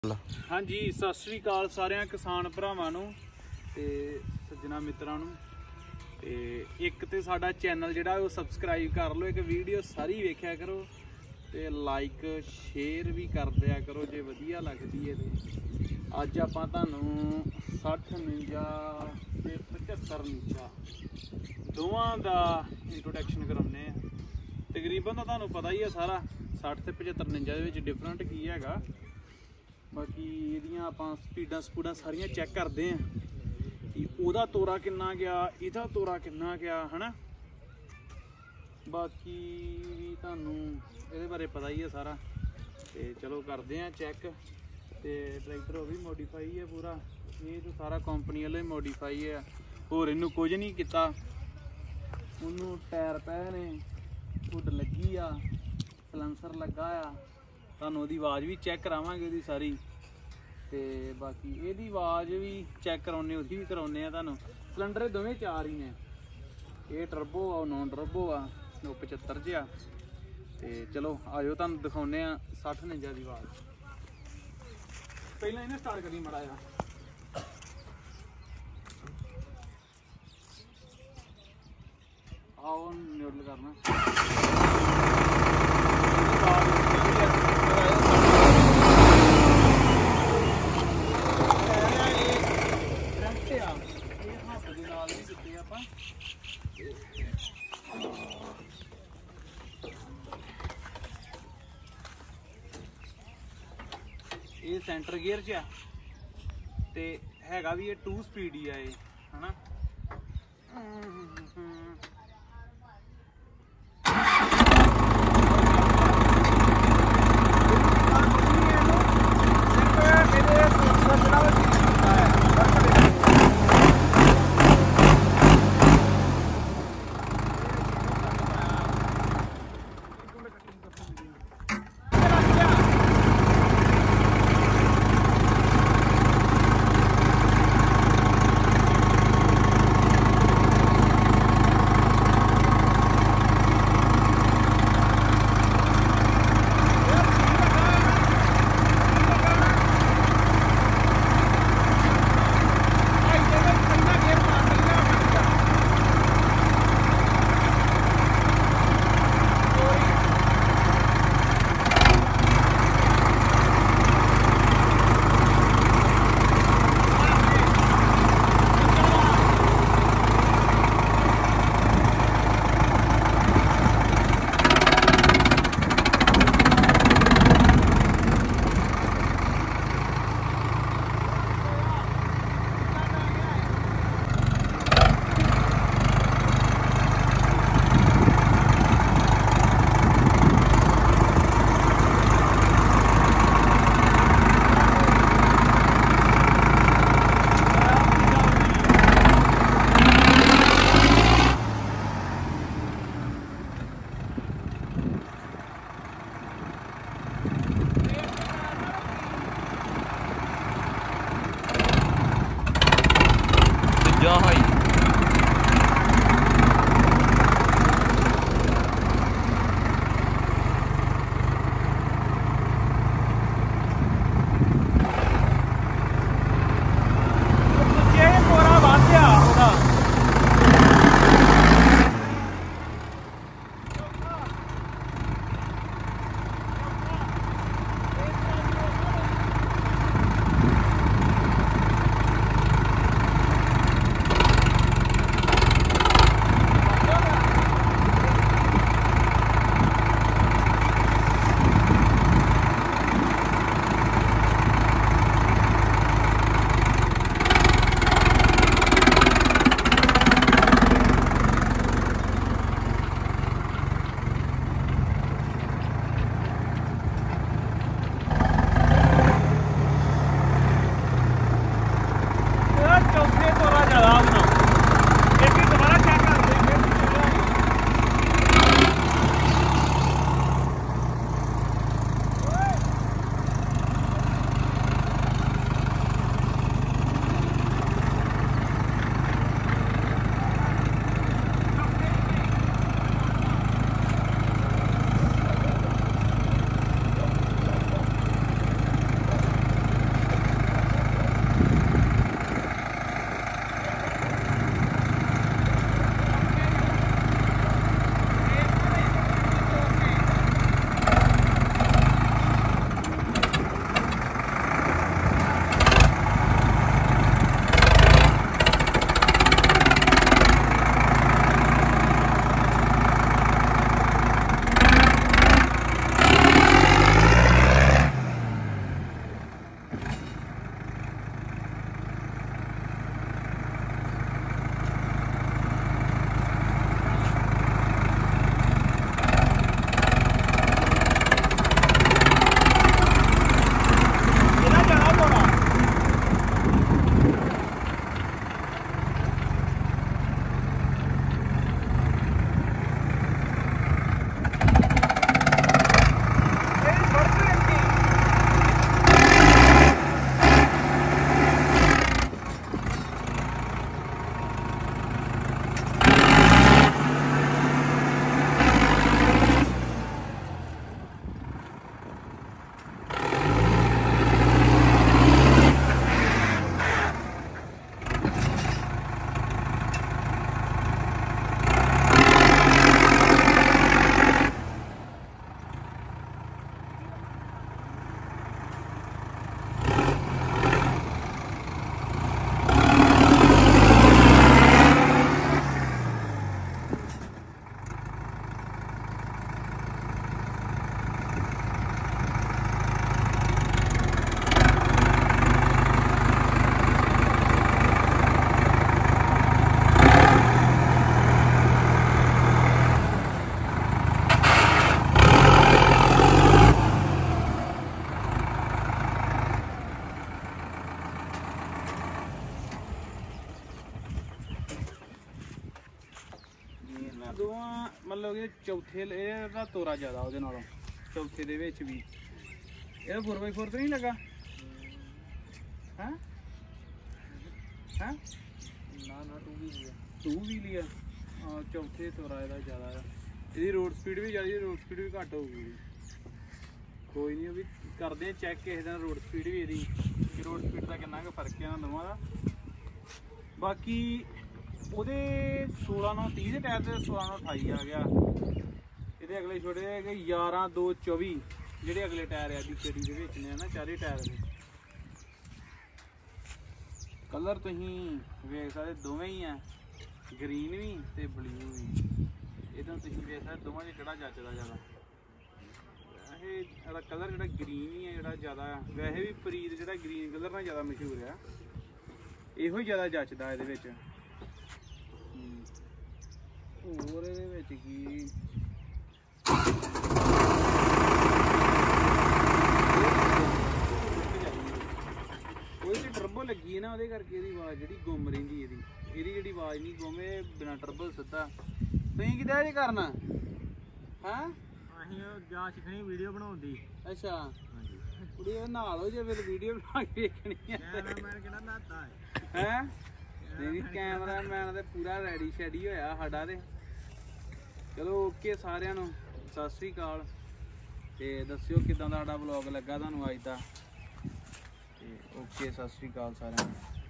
हाँ जी, सत श्री अकाल सारिਆਂ किसान भरावां नूं ते सज्जना मित्रां नूं ते एक ते साडा चैनल जिहड़ा ओह सबसक्राइब कर लो। एक वीडियो सारी वेख्या करो ते लाइक शेयर भी कर दिया करो जे वधिया लगदी है। ते अज आपां तुहानूं 60 49 ते 75 नीचा दोवां दा इंट्रोडक्शन कराउने आ। तकरीबन तो तुहानूं पता ही है सारा 60 ते 75 49 दे विच डिफरेंट की हैगा। बाकी इहदियां आपां स्पीडां स्पूडां सारियां चैक करते हैं कि ओहदा तोरा किन्ना गया, इहदा तोरा किन्ना गया, है ना। बाकी भी तुहानूं इहदे बारे पता ही है सारा। तो चलो करते हैं चैक। तो ट्रैक्टर वो भी मॉडिफाई है पूरा, ये तो सारा कंपनी वाले मॉडिफाई है, होर इनू कुछ नहीं किता। उन्होंने टायर पे ने, हुड लगी आ, सलैंसर लगा आ, तुहानूं ओहदी आवाज़ भी चैक करावांगे ओहदी सारी। तो बाकी एहदी आवाज़ भी चैक कराउने, उसकी भी कराउने तुहानूं। सिलेंडर दोवें चार ही ने, ये टर्बो आ, नॉन टर्बो आ, 75 च आ। तो चलो आजो तुहानूं दिखाउने 60 49 की आवाज़। पहला इन्हें स्टार्ट करी माड़ा जा। आओ न्यूट्रल करना। ये सेंटर गियर च ते हैगा भी ये 2 स्पीड ही है, है ना। मतलब कि चौथे ਇਹਦਾ ਤੋਰਾ ਜ਼ਿਆਦਾ ਉਹਦੇ ਨਾਲੋਂ ਚੌਥੇ ਦੇ ਵਿੱਚ ਵੀ ਇਹਦਾ 4x4 ਤੇ ਨਹੀਂ ਲੱਗਾ ਹੈ ਹੈ ਨਾ 2 ਵੀਲ ਹੀ ਆ ਚੌਥੇ ਤੋਰਾ ਇਹਦਾ ਜ਼ਿਆਦਾ ਆ ਇਹਦੀ ਰੋਡ ਸਪੀਡ ਵੀ ਜ਼ਿਆਦਾ ਰੋਡ ਸਪੀਡ ਵੀ ਘੱਟ ਹੋਊਗੀ ਕੋਈ ਨਹੀਂ ਉਹ ਵੀ ਕਰਦੇ ਆ ਚੈੱਕ ਕਿਸੇ ਦਿਨ ਰੋਡ ਸਪੀਡ ਵੀ ਇਹਦੀ ਕਿ ਰੋਡ ਸਪੀਡ ਦਾ ਕਿੰਨਾ ਕੁ ਫਰਕ ਆ ਦੋਵਾਂ ਦਾ ਬਾਕੀ ਉਹਦੇ 16/30 ਦੇ ਟਾਇਰ ਤੇ 16/28 ਆ ਗਿਆ ਇਹਦੇ ਅਗਲੇ ਛੋਟੇ ਹੈਗੇ 11/2/24 ਜਿਹੜੇ ਅਗਲੇ ਟਾਇਰ ਆ BKD ਦੇ ਵਿੱਚ ਨੇ ਨਾ ਚਾਰੇ ਟਾਇਰ ਦੇ ਕਲਰ ਤੁਸੀਂ ਵੇਖ ਸਕਦੇ ਦੋਵੇਂ ਹੀ ਆ ਗ੍ਰੀਨ ਵੀ ਤੇ ਬਲੂ ਵੀ ਇਹਦਾ ਤੁਸੀਂ ਵੇਖ ਸਕਦੇ ਦੋਵਾਂ 'ਚ ਕਿਹੜਾ ਜੱਚਦਾ ਜ਼ਿਆਦਾ ਇਹ ਜਿਹੜਾ ਕਲਰ ਜਿਹੜਾ ਗ੍ਰੀਨ ਹੀ ਆ ਜਿਹੜਾ ਜ਼ਿਆਦਾ ਵੈਸੇ ਵੀ ਪ੍ਰੀਤ ਜਿਹੜਾ ਗ੍ਰੀਨ ਕਲਰ ਨਾਲ ਜ਼ਿਆਦਾ ਮਸ਼ਹੂਰ ਆ ਇਹੋ ਹੀ ਜ਼ਿਆਦਾ ਜੱਚਦਾ ਇਹਦੇ ਵਿੱਚ ਹੋਰ ਇਹਦੇ ਵਿੱਚ ਕੀ ਕੋਈ ਵੀ ਟਰਬੋ ਲੱਗੀ ਹੈ ਨਾ ਉਹਦੇ ਕਰਕੇ ਇਹਦੀ ਆਵਾਜ਼ ਜਿਹੜੀ ਗੁੰਮ ਰਹਿੰਦੀ ਇਹਦੀ ਜਿਹੜੀ ਆਵਾਜ਼ ਨਹੀਂ ਗੁੰਮ ਇਹ ਬਿਨਾਂ ਟਰਬੋ ਸਿੱਧਾ ਤੁਸੀਂ ਕਿਹਦਾ ਜੇ ਕਰਨਾ ਹਾਂ ਅਸੀਂ ਜਾ ਸਿੱਖਣੀ ਵੀਡੀਓ ਬਣਾਉਣ ਦੀ ਅੱਛਾ ਹਾਂਜੀ ਕੁੜੀ ਉਹ ਨਾਲ ਹੋ ਜੇ ਫਿਰ ਵੀਡੀਓ ਬਣਾ ਕੇ ਵੇਖਣੀ ਹੈ ਕੈਮਰਾਮੈਨ ਕਿਹੜਾ ਨਹਾਤਾ ਹੈ ਨਹੀਂ ਕੈਮਰਾਮੈਨ ਤੇ ਪੂਰਾ ਰੈਡੀ ਸ਼ੈਡੀ ਹੋਇਆ ਸਾਡਾ ਤੇ ਚਲੋ ਓਕੇ ਸਾਰਿਆਂ ਨੂੰ ਸਤਿ ਸ੍ਰੀ ਅਕਾਲ ਤੇ ਦੱਸਿਓ ਕਿਦਾਂ ਦਾ ਸਾਡਾ ਵਲੌਗ ਲੱਗਾ ਤੁਹਾਨੂੰ ਅੱਜ ਦਾ ਤੇ ਓਕੇ ਸਤਿ ਸ੍ਰੀ ਅਕਾਲ ਸਾਰਿਆਂ ਨੂੰ